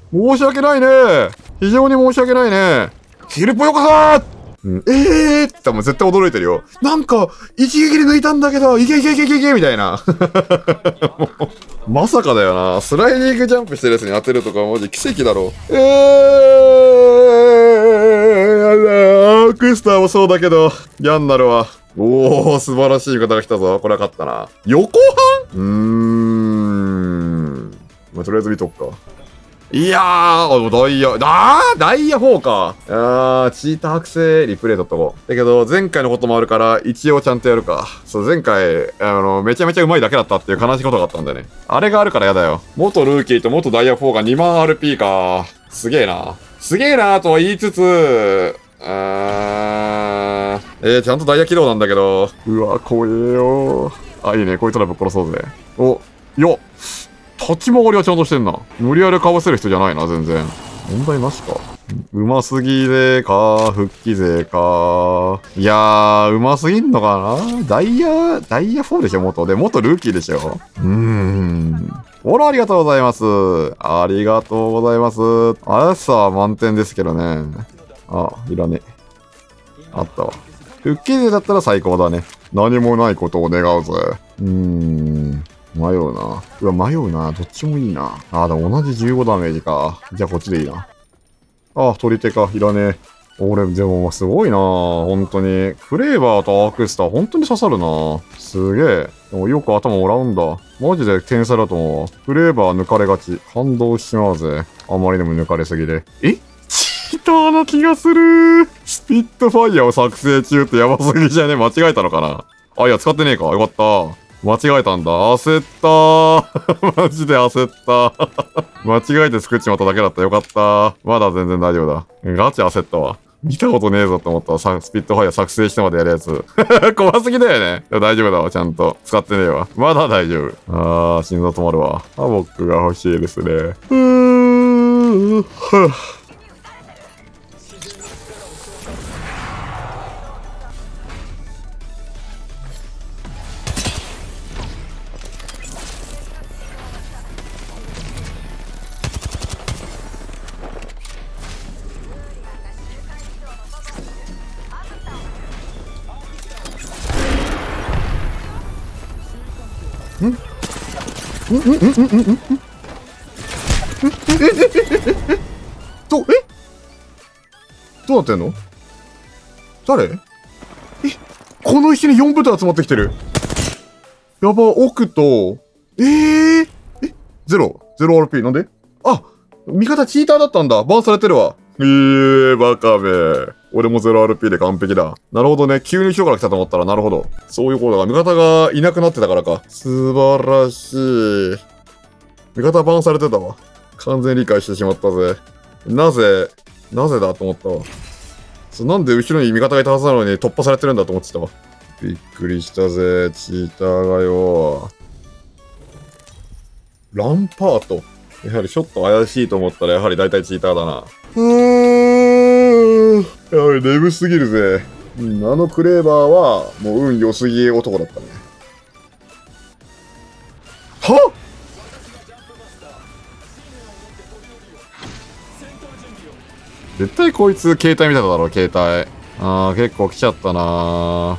申し訳ないね。非常に申し訳ないね。ヒルポよこそー、って言ったらもう絶対驚いてるよ。なんか、一撃で抜いたんだけど、いけいけいけいけいけみたいな。まさかだよな。スライディングジャンプしてるやつに当てるとかマジ奇跡だろ。やだ。アークスターもそうだけど、嫌になるわ。おー、素晴らしい味方が来たぞ。これは勝ったな。横半まあ、とりあえず見とくか。いやー、ダイヤ、ダイヤ4か。チーター覚醒リプレイ取っとこう。だけど、前回のこともあるから、一応ちゃんとやるか。そう、前回、めちゃめちゃ上手いだけだったっていう悲しいことがあったんだよね。あれがあるからやだよ。元ルーキーと元ダイヤ4が2万 RP か。すげえな。すげえなとは言いつつ、ちゃんとダイヤ起動なんだけど。うわ、怖えよ。あ、いいね。こいつらぶっ殺そうぜ。お、よっ。立ち回りはちゃんとしてんな。無理やりかぶせる人じゃないな、全然。問題なしか。うますぎでか、復帰勢か。いやー、うますぎんのかな。ダイヤ4でしょ、元ルーキーでしょ。フォローありがとうございます。ありがとうございます。あやさは満点ですけどね。あ、いらねえ。あったわ。復帰勢だったら最高だね。何もないことを願うぜ。迷うな。うわ、迷うな。どっちもいいな。あ、でも同じ15ダメージか。じゃあこっちでいいな。あ、取り手か。いらねえ。俺、でもすごいな。本当に。クレーバーとアークスター、本当に刺さるな。すげえ。でもよく頭もらうんだ。マジで天才だと思うわ。クレーバー抜かれがち。感動しちまうぜ。あまりにも抜かれすぎで。チーターな気がする。スピットファイヤーを作成中ってやばすぎじゃね？間違えたのかな。あ、いや、使ってねえか。よかった。間違えたんだ。焦ったー。マジで焦った間違えて作っちまっただけだった。よかったー。まだ全然大丈夫だ。ガチ焦ったわ。見たことねえぞって思ったわ。スピットファイヤー作成してまでやるやつ。怖すぎだよね。大丈夫だわ。ちゃんと。使ってねえわ。まだ大丈夫。心臓止まるわ。ハボックが欲しいですね。どうなってんの？誰？この石に4部隊集まってきてる。やば、奥と、0RP なんで？あ、味方チーターだったんだ。バンされてるわ。バカめ。俺も 0RP で完璧だ。なるほどね。急に後ろから来たと思ったら、なるほど。そういうことだ。味方がいなくなってたからか。素晴らしい。味方バンされてたわ。完全理解してしまったぜ。なぜだと思ったわ。なんで後ろに味方がいたはずなのに突破されてるんだと思ってたわ。びっくりしたぜ、チーターがよ。ランパート。やはりちょっと怪しいと思ったらやはり大体チーターだな。やばい、眠すぎるぜ。あのクレーバーはもう運良すぎ男だったね。はっ！絶対こいつ携帯見ただろ、携帯。結構来ちゃったな。はい、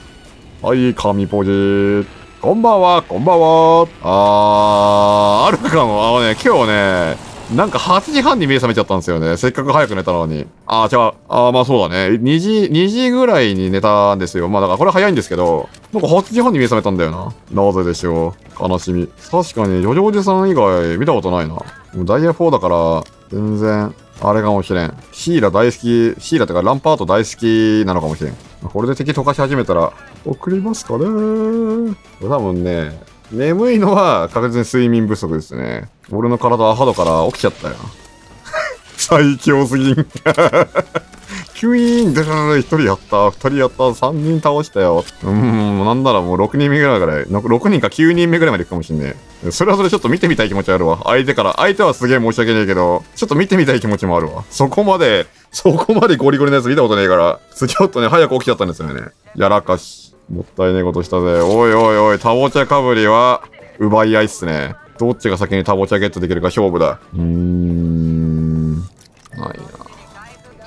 神ポジー。こんばんは、こんばんは。あるかも。今日ね、なんか8時半に目覚めちゃったんですよね。せっかく早く寝たのに。違う。まあそうだね。2時ぐらいに寝たんですよ。まあだからこれ早いんですけど、なんか8時半に目覚めたんだよな。なぜでしょう。悲しみ。確かに、ジョジョおじさん以外見たことないな。もうダイヤ4だから、全然、あれかもしれん。シーラ大好き、シーラってかランパート大好きなのかもしれん。これで敵溶かし始めたら、送りますかねー。多分ね、眠いのは確実に睡眠不足ですね。俺の体は肌から起きちゃったよ。最強すぎん。キュイーンで1人やった、2人やった、3人倒したよ。なんならもう6人目ぐらい6人か9人目ぐらいまで行くかもしんねえ。それはそれちょっと見てみたい気持ちあるわ。相手はすげえ申し訳ねえけど、ちょっと見てみたい気持ちもあるわ。そこまでゴリゴリのやつ見たことねえから、ちょっとね、早く起きちゃったんですよね。やらかし。もったいねえことしたぜ。おいおいおい、タボチャかぶりは、奪い合いっすね。どっちが先にタボチャゲットできるか勝負だ。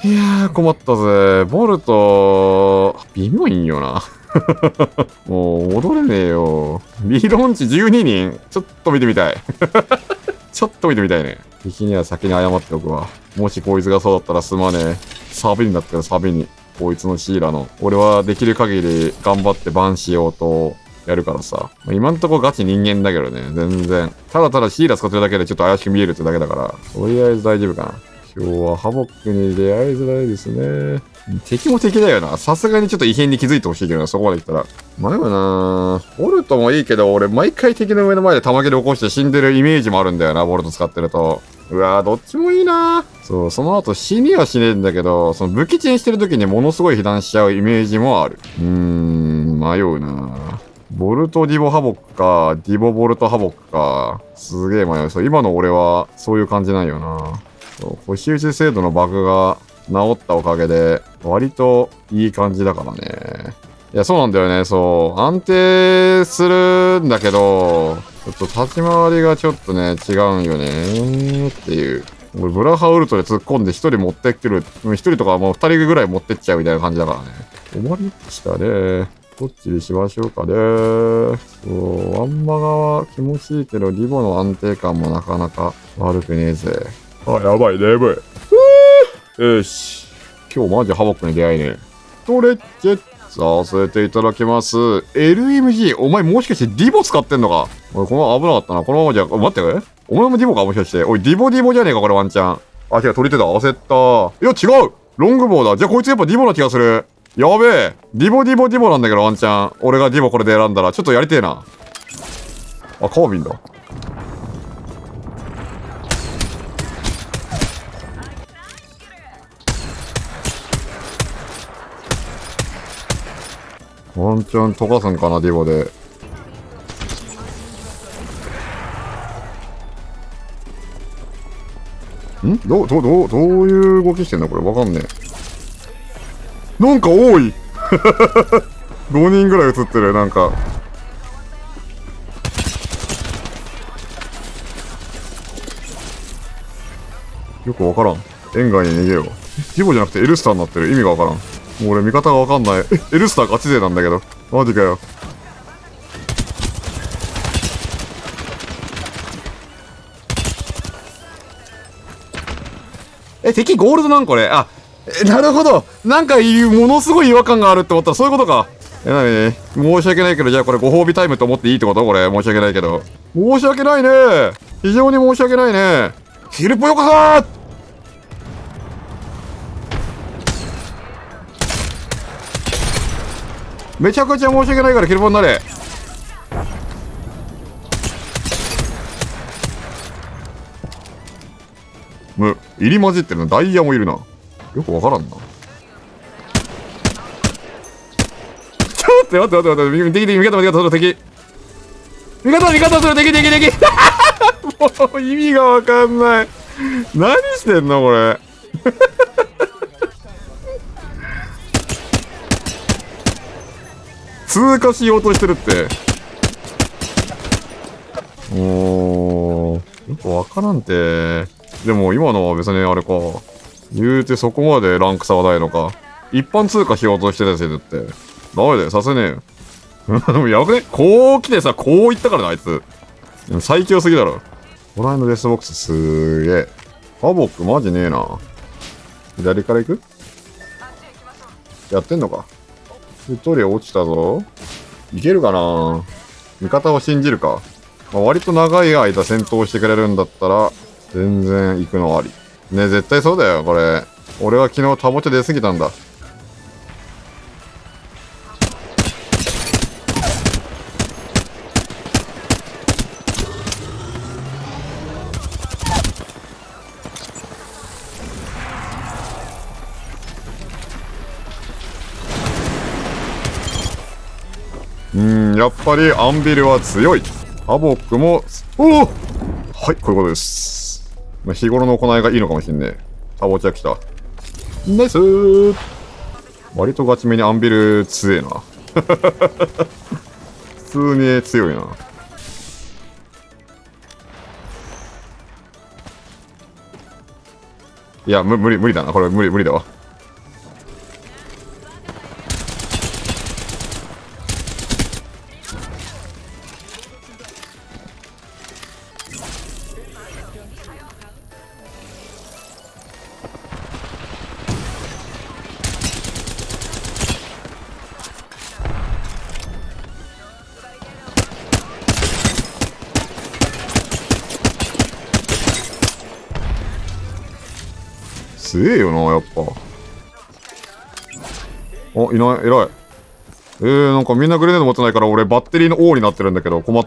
いやー、困ったぜ。ボルト、微妙いんよな。もう、戻れねえよ。ビロンチ12人。ちょっと見てみたい。ちょっと見てみたいね。敵には先に謝っておくわ。もしこいつがそうだったらすまねえ。サビになったらサビに。こいつのシーラの。俺はできる限り頑張ってバンしようとやるからさ。今んとこガチ人間だけどね。全然。ただただシーラ使ってるだけでちょっと怪しく見えるってだけだから。とりあえず大丈夫かな。今日はハボックに出会いづらいですね。敵も敵だよな。さすがにちょっと異変に気づいてほしいけどな、そこまで来たら。迷うなぁ。ボルトもいいけど、俺毎回敵の上の前で玉切れ起こして死んでるイメージもあるんだよな、ボルト使ってると。うわぁ、どっちもいいなぁ。そう、その後死にはしねえんだけど、その武器チェンしてる時にものすごい被弾しちゃうイメージもある。迷うなぁ。ボルトディボハボックか、ディボボルトハボックか。すげえ迷う。そう、今の俺はそういう感じなんよな。星打ち精度のバグが治ったおかげで、割といい感じだからね。いや、そうなんだよね。そう。安定するんだけど、ちょっと立ち回りがちょっとね、違うんよね。っていう。俺、ブラハウルトで突っ込んで一人持ってくる。一人とかもう二人ぐらい持ってっちゃうみたいな感じだからね。終わりましたね。どっちにしましょうかね。そう。ワンマガは気持ちいいけど、リボの安定感もなかなか悪くねえぜ。あ、やばい、眠い。よし。今日マジハボックに出会いね。ストレッチェさせていただきます。LMG、お前もしかしてディボ使ってんのか？おい、このまま危なかったな。このままじゃ、待って、お前もディボかもしかして。おい、ディボじゃねえか、これワンチャン。あ、違う、取り手だ。焦った。いや、違うロングボウだ。じゃあこいつやっぱディボな気がする。やべえ。ディボなんだけど、ワンチャン。俺がディボこれで選んだら、ちょっとやりてえな。あ、カービンだ。ワンチャン溶かすんかな、ディボで。どういう動きしてんのこれわかんねえ。なんか多い5人ぐらい映ってる、なんか。よくわからん。円外に逃げよう。ディボじゃなくてエルスターになってる。意味がわからん。もう俺味方がわかんない。エルスターガチ勢なんだけど。マジかよ。敵ゴールドなんこれ。あ、なるほど。なんかものすごい違和感があるって思ったらそういうことか。なに申し訳ないけど、じゃあこれご褒美タイムと思っていいってことこれ。申し訳ないけど。申し訳ないね。非常に申し訳ないね。ヒルポよこさーめちゃくちゃ申し訳ないからキルポになれ。入り混じってるの。ダイヤもいるな。よくわからんな。ちょっと待って。味方その敵。味方その敵。もう意味がわかんない。何してんのこれ。通過しようとしてるって。もう、よくわからんて。でも今のは別にあれか。言うてそこまでランク差はないのか。一般通過しようとしてたやつだって。ダメだよ、させねえよ。でもやばくねこう来てさ、こう言ったからな、あいつ。でも最強すぎだろ。ホライのデスボックスすげえ。ハボックマジねえな。左から行く？やってんのか。一人落ちたぞ。いけるかな。味方を信じるか。割と長い間戦闘してくれるんだったら、全然行くのあり。ね、絶対そうだよ、これ。俺は昨日タボチャ出すぎたんだ。やっぱりアンビルは強い。ハボックも、おおはい、こういうことです。日頃の行いがいいのかもしんねえ。タボチャ来た。ナイスー。割とガチめにアンビル強えな。普通に強いな。 いや、無理だな。これ無理だわ。強えよな、やっぱ。お、いない、偉い。なんかみんなグレネード持ってないから俺バッテリーの王になってるんだけど、困った。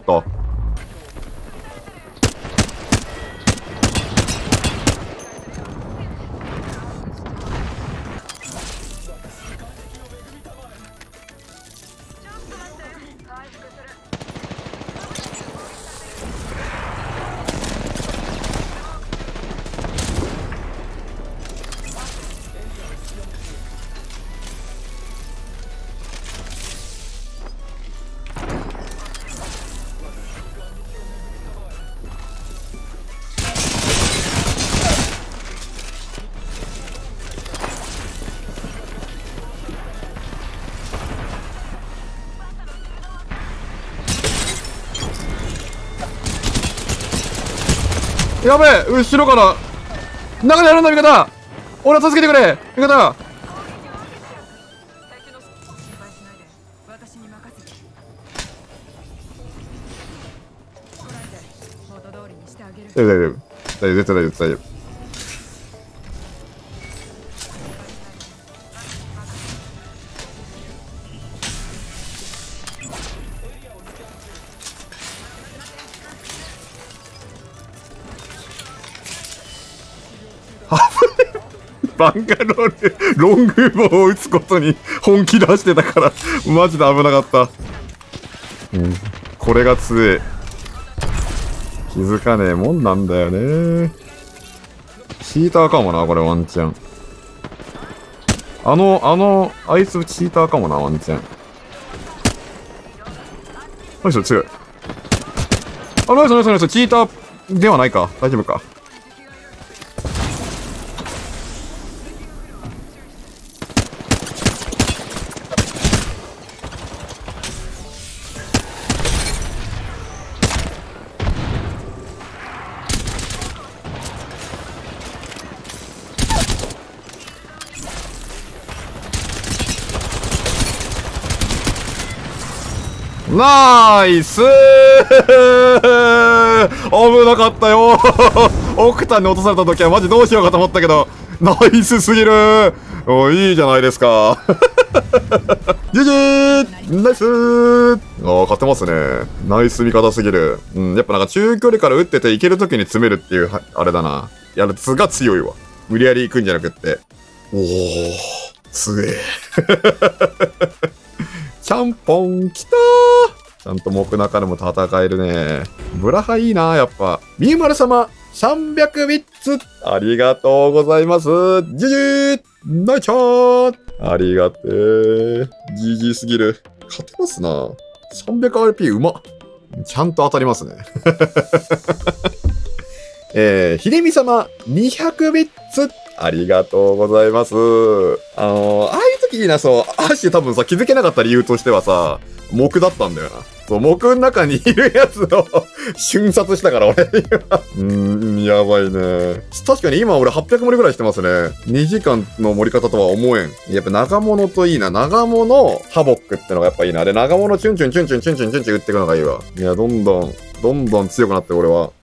やべえ、後ろから中にあるんだ。味方、俺を助けてくれ味方。大丈夫絶対大丈夫。バンガロールロングボウを撃つことに本気出してたからマジで危なかった。これが強え。気づかねえもんなんだよね。チーターかもな、これワンチャン。あいつチーターかもな、ワンチャン。ナイス、強い。ナイス、チーターではないか。大丈夫か。ナイスー危なかったよオクタンに落とされた時はマジどうしようかと思ったけど、ナイスすぎるー。いいじゃないですかジジーナイスー。勝ってますね。ナイス味方すぎる。やっぱなんか中距離から撃ってていける時に詰めるっていうあれだな。やつが強いわ。無理やり行くんじゃなくって。おー強えちゃんぽんきたー。ちゃんと木中でも戦えるね。ブラハいいな、やっぱ。みゆまる様、300ビッツありがとうございます。ジジーナイチャーありがてー。ジジーすぎる。勝てますな。300RP うまっ。ちゃんと当たりますね。ひでみ様、200ビッツありがとうございます。ああいう時にな、そう、アッシュ多分さ、気づけなかった理由としてはさ、木だったんだよな。そう、木の中にいるやつを瞬殺したから、俺。やばいね。確かに今俺800盛りぐらいしてますね。2時間の盛り方とは思えん。やっぱ長物といいな。長物、ハボックってのがやっぱいいな。で、長物チュンチュン打っていくのがいいわ。いや、どんどん強くなって俺は。